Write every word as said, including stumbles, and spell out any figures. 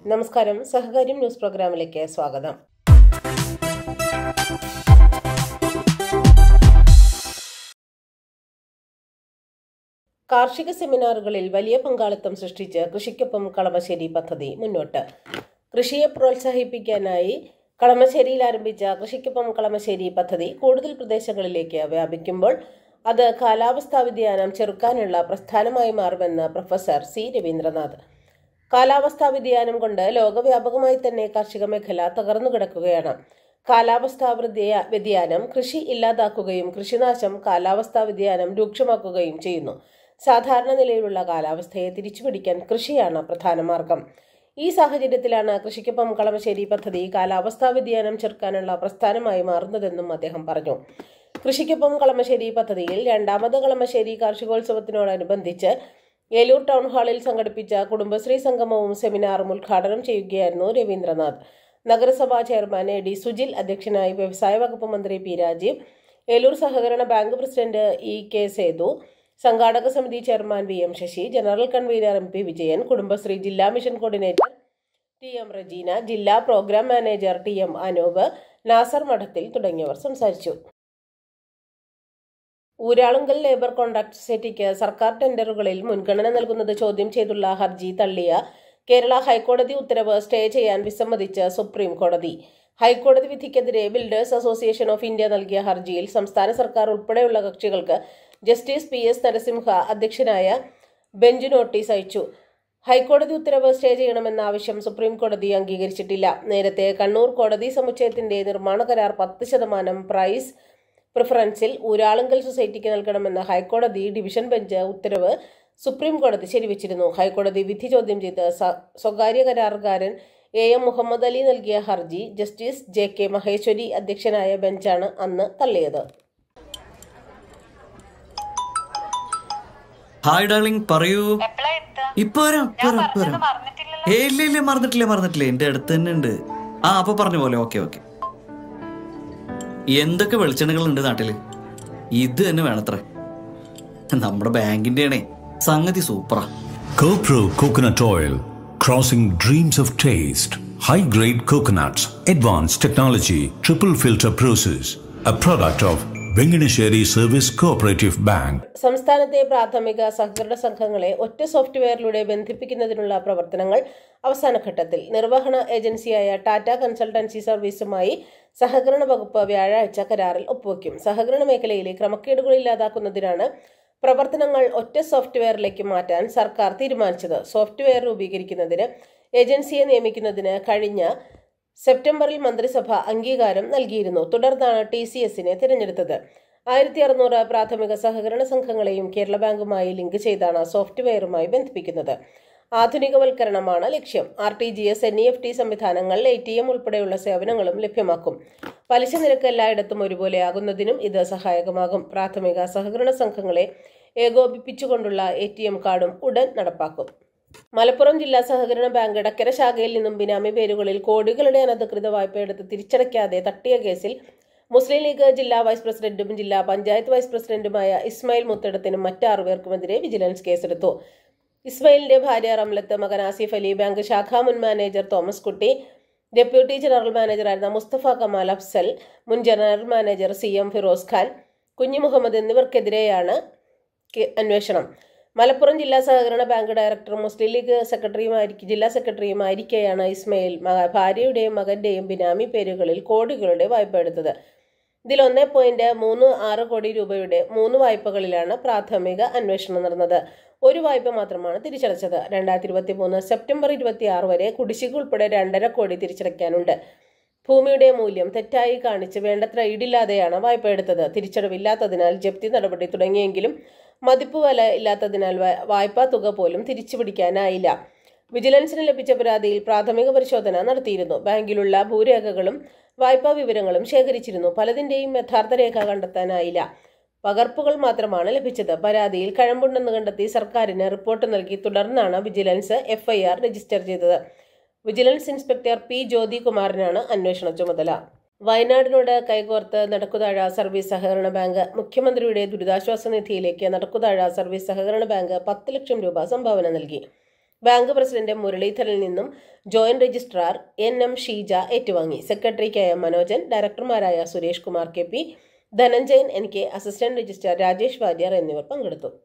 നമസ്കാരം, സഹകാര്യം ന്യൂസ് പ്രോഗ്രാമിലേക്ക് സ്വാഗതം. കാർഷിക സെമിനാറുകളിൽ വലിയ പങ്കാളിത്തം സൃഷ്ടിച്ച് കൃഷിക്കൊപ്പം കളമശ്ശേരി പദ്ധതി മുന്നോട്ട്. കൃഷിയെ പ്രോത്സാഹിപ്പിക്കാനായി കളമശ്ശേരിയിൽ ആരംഭിച്ച കൃഷിക്കൊപ്പം കളമശ്ശേരി പദ്ധതി കൂടുതൽ പ്രദേശങ്ങളിലേക്ക് വ്യാപിക്കുമ്പോൾ അത് കാലാവസ്ഥാ വ്യതിയാനം ചെറുക്കാനുള്ള പ്രസ്ഥാനമായി മാറുമെന്ന് പ്രൊഫസർ സി രവീന്ദ്രനാഥ്. കാലാവസ്ഥാ വ്യതിയാനം കൊണ്ട് ലോകവ്യാപകമായി തന്നെ കാർഷിക മേഖല തകർന്നു കിടക്കുകയാണ്. കാലാവസ്ഥാ വ്യതിയാനം കൃഷി ഇല്ലാതാക്കുകയും കൃഷിനാശം കാലാവസ്ഥാ വ്യതിയാനം രൂക്ഷമാക്കുകയും ചെയ്യുന്നു. സാധാരണ നിലയിലുള്ള കാലാവസ്ഥയെ തിരിച്ചുപിടിക്കാൻ കൃഷിയാണ് പ്രധാന മാർഗം. ഈ സാഹചര്യത്തിലാണ് കൃഷിക്കൊപ്പം കളമശ്ശേരി പദ്ധതി കാലാവസ്ഥാ വ്യതിയാനം ചെറുക്കാനുള്ള പ്രസ്ഥാനമായി മാറുന്നതെന്നും അദ്ദേഹം പറഞ്ഞു. കൃഷിക്കൊപ്പം കളമശ്ശേരി പദ്ധതിയിൽ രണ്ടാമത് കളമശ്ശേരി കാർഷികോത്സവത്തിനോടനുബന്ധിച്ച് ഏലൂർ ടൗൺ ഹാളിൽ സംഘടിപ്പിച്ച കുടുംബശ്രീ സംഗമവും സെമിനാറും ഉദ്ഘാടനം ചെയ്യുകയായിരുന്നു രവീന്ദ്രനാഥ്. നഗരസഭാ ചെയർമാൻ എ ഡി സുജിൽ അധ്യക്ഷനായി വ്യവസായ വകുപ്പ് മന്ത്രി പി രാജീവ്, ഏലൂർ സഹകരണ bank president E K Sethu, സംഘാടക സമിതി chairman V M Sasi, general convener M P Vijayan, Kudumbashree ജില്ലാ mission coordinator T M Rajeena, ജില്ലാ programme manager T M Anoop, Nasar Madathil തുടങ്ങിയവർ സംസാരിച്ചു. ഊരാളുങ്കൽ ലേബർ കോൺട്രാക്ട് സൊസൈറ്റിക്ക് സർക്കാർ ടെൻഡറുകളിൽ മുൻഗണന നൽകുന്നത് ചോദ്യം ചെയ്തുള്ള ഹർജി തള്ളിയ കേരള ഹൈക്കോടതി ഉത്തരവ് സ്റ്റേ ചെയ്യാൻ വിസമ്മതിച്ച് സുപ്രീം കോടതി. ഹൈക്കോടതി വിധിക്കെതിരെ ബിൽഡേഴ്സ് അസോസിയേഷൻ ഓഫ് ഇന്ത്യ നൽകിയ ഹർജിയിൽ സംസ്ഥാന സർക്കാർ ഉൾപ്പെടെയുള്ള കക്ഷികൾക്ക് ജസ്റ്റിസ് പി എസ് നരസിംഹ അധ്യക്ഷനായ ബെഞ്ച് നോട്ടീസ് അയച്ചു. ഹൈക്കോടതി ഉത്തരവ് സ്റ്റേ ചെയ്യണമെന്ന ആവശ്യം സുപ്രീം കോടതി അംഗീകരിച്ചിട്ടില്ല. നേരത്തെ കണ്ണൂർ കോടതി സമുച്ചയത്തിന്റെ നിർമ്മാണ കരാർ പത്ത് ശതമാനം പ്രൈസ് പ്രിഫറൻസിൽ ഊരാളുങ്കൽ സൊസൈറ്റിക്ക് നൽകണമെന്ന ഹൈക്കോടതി ഡിവിഷൻ ബെഞ്ച് ഉത്തരവ് സുപ്രീം കോടതി ശരിവച്ചിരുന്നു. ഹൈക്കോടതി വിധി ചോദ്യം ചെയ്ത് സ്വകാര്യ കരാറുകാരൻ എ എം മുഹമ്മദ് അലി നൽകിയ ഹർജി ജസ്റ്റിസ് ജെ കെ മഹേശ്വരി അധ്യക്ഷനായ ബെഞ്ചാണ് അന്ന് തള്ളിയത്. ഹായ് ഡാർലിംഗ്, പറയൂ. ഇപ്പൊ ഇല്ല ഇല്ല മറന്നിട്ടില്ല മറന്നിട്ടില്ല എന്റെ അടുത്ത് തന്നെ ഉണ്ട്. ആ അപ്പൊ പറഞ്ഞ പോലെ. Okay okay. എന്തൊക്കെ വെളിച്ചെണ്ണകൾ ഉണ്ട് നാട്ടില്? ഇത് തന്നെ വേണത്രേ. നമ്മുടെ ബാങ്കിന്റെ ആണേ സംഗതി സൂപ്പറാ. CoPro Coconut Oil, crossing dreams of taste. High grade coconuts, advanced technology, triple filter process. A product of Venganasseri service cooperative bank. സംസ്ഥാനത്തെ പ്രാഥമിക സഹകരണ സംഘങ്ങളെ ഒറ്റ സോഫ്റ്റ്വെയറിലൂടെ ബന്ധിപ്പിക്കുന്നതിനുള്ള പ്രവർത്തനങ്ങൾ അവസാന ഘട്ടത്തിൽ. നിർവഹണ ഏജൻസിയായ ടാറ്റ കൺസൾട്ടൻസി സർവീസുമായി സഹകരണ വകുപ്പ് വ്യാഴാഴ്ച കരാറിൽ ഒപ്പുവയ്ക്കും. സഹകരണ മേഖലയിലെ ക്രമക്കേടുകൾ ഇല്ലാതാക്കുന്നതിനാണ് പ്രവർത്തനങ്ങൾ ഒറ്റ സോഫ്റ്റ്വെയറിലേക്ക് മാറ്റാൻ സർക്കാർ തീരുമാനിച്ചത്. സോഫ്റ്റ്വെയർ രൂപീകരിക്കുന്നതിന് ഏജൻസിയെ നിയമിക്കുന്നതിന് കഴിഞ്ഞ സെപ്റ്റംബറിൽ മന്ത്രിസഭ അംഗീകാരം നൽകിയിരുന്നു. തുടർന്നാണ് ടി സി എസിനെ തിരഞ്ഞെടുത്തത്. ആയിരത്തി അറുന്നൂറ് പ്രാഥമിക സഹകരണ സംഘങ്ങളെയും കേരള ബാങ്കുമായി ലിങ്ക് ചെയ്താണ് സോഫ്റ്റ്വെയറുമായി ബന്ധിപ്പിക്കുന്നത്. ആധുനികവൽക്കരണമാണ് ലക്ഷ്യം. R T G S, N E F T സംവിധാനങ്ങൾ, എ ടി എം ഉൾപ്പെടെയുള്ള സേവനങ്ങളും ലഭ്യമാക്കും. പലിശ നിരക്ക് എല്ലായിടത്തും ഒരുപോലെയാകുന്നതിനും ഇത് സഹായകമാകും. പ്രാഥമിക സഹകരണ സംഘങ്ങളെ ഏകോപിപ്പിച്ചുകൊണ്ടുള്ള എ ടി എം കാർഡും ഉടൻ നടപ്പാക്കും. മലപ്പുറം ജില്ലാ സഹകരണ ബാങ്ക് ഇടക്കര ശാഖയിൽ നിന്നും ബിനാമി പേരുകളിൽ കോടികളുടെ അനധികൃത വായ്പ എടുത്ത് തിരിച്ചടയ്ക്കാതെ തട്ടിയ കേസിൽ മുസ്ലിം ലീഗ് ജില്ലാ വൈസ് പ്രസിഡന്റും ജില്ലാ പഞ്ചായത്ത് വൈസ് പ്രസിഡന്റുമായ ഇസ്മായിൽ മുത്തടത്തിനും മറ്റാറുപേർക്കുമെതിരെ വിജിലൻസ് കേസെടുത്തു. ഇസ്മായിലിന്റെ ഭാര്യ റംലത്ത്, മകൻ ആസിഫ് അലി, ബാങ്ക് ശാഖാ മുൻ manager Thomas Kutty, deputy general മാനേജറായിരുന്ന മുസ്തഫ കമാൽ അഫ്സൽ, മുൻ general manager C M Firoz Khan, Kunju Muhammad എന്നിവർക്കെതിരെയാണ് അന്വേഷണം. മലപ്പുറം ജില്ലാ സഹകരണ ബാങ്ക് ഡയറക്ടറും മുസ്ലിം ലീഗ് സെക്രട്ടറിയുമായിരിക്കും ജില്ലാ സെക്രട്ടറിയുമായിരിക്കെയാണ് ഇസ്മായിൽ ഭാര്യയുടെയും മകന്റെയും ബിനാമി പേരുകളിൽ കോടികളുടെ വായ്പ എടുത്തത്. ഇതിൽ ഒന്നേ പോയിന്റ് മൂന്ന് ആറ് കോടി രൂപയുടെ മൂന്ന് വായ്പകളിലാണ് പ്രാഥമിക അന്വേഷണം നടന്നത്. ഒരു വായ്പ മാത്രമാണ് തിരിച്ചടച്ചത്. രണ്ടായിരത്തി ഇരുപത്തി മൂന്ന് സെപ്റ്റംബർ ഇരുപത്തി ആറ് വരെ കുടിശ്ശിക ഉൾപ്പെടെ രണ്ടര കോടി തിരിച്ചടയ്ക്കാനുണ്ട്. ഭൂമിയുടെ മൂല്യം തെറ്റായി കാണിച്ച് വേണ്ടത്ര ഈടില്ലാതെയാണ് വായ്പ എടുത്തത്. തിരിച്ചടവില്ലാത്തതിനാൽ ജപ്തി നടപടി തുടങ്ങിയെങ്കിലും മതിപ്പ് വില ഇല്ലാത്തതിനാൽ വായ്പാ തുക പോലും തിരിച്ചുപിടിക്കാനായില്ല. വിജിലൻസിന് ലഭിച്ച പരാതിയിൽ പ്രാഥമിക പരിശോധന നടത്തിയിരുന്നു. ബാങ്കിലുള്ള ഭൂരേഖകളും വായ്പാ വിവരങ്ങളും ശേഖരിച്ചിരുന്നു. പലതിന്റെയും യഥാർത്ഥ രേഖ കണ്ടെത്താനായില്ല. പകർപ്പുകൾ മാത്രമാണ് ലഭിച്ചത്. പരാതിയിൽ കഴമ്പുണ്ടെന്ന് കണ്ടെത്തി സർക്കാരിന് റിപ്പോർട്ട് നൽകി. തുടർന്നാണ് vigilance F I R register ചെയ്തത്. വിജിലൻസ് ഇൻസ്പെക്ടർ പി ജ്യോതികുമാറിനാണ് അന്വേഷണ ചുമതല. വയനാടിനോട് കൈകോർത്ത് നടക്കുതാഴ സർവീസ് സഹകരണ ബാങ്ക്. മുഖ്യമന്ത്രിയുടെ ദുരിതാശ്വാസ നിധിയിലേക്ക് നടക്കുതാഴ സർവീസ് സഹകരണ ബാങ്ക് പത്ത് ലക്ഷം രൂപ സംഭാവന നൽകി. ബാങ്ക് പ്രസിഡന്റ് മുരളീധരനിൽ നിന്നും joint registrar N M Sheeja ഏറ്റുവാങ്ങി. സെക്രട്ടറി കെ എം മനോജൻ, ഡയറക്ടർമാരായ Suresh Kumar K P, Dhananjayan N K, assistant registrar Rajesh Warrier എന്നിവർ പങ്കെടുത്തു.